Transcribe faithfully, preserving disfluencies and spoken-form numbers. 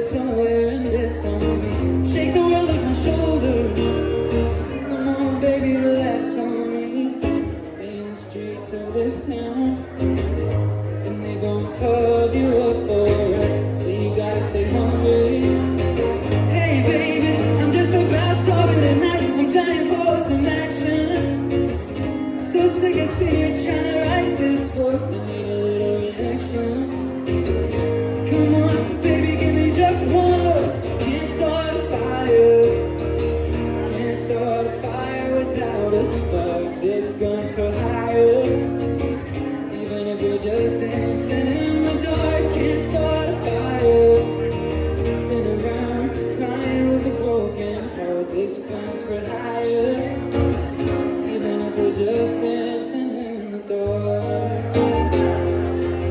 somewhere and it's on me. Shake the world off my shoulders. Come on, baby, the laughs on me. Stay in the streets of this town, and they gon' plug you up, alright. So you gotta stay hungry. Hey, baby, I'm just about solving the night. I'm dying for some action. So sick of seeing you trying to write this book. I need a little reaction. Come on, baby, give me just one look. Can't start a fire. Can't start a fire without a spark. This gun's for hire. Even if we're just dancing in the dark, can't start a fire. Sitting around crying with a broken heart. This gun's for hire.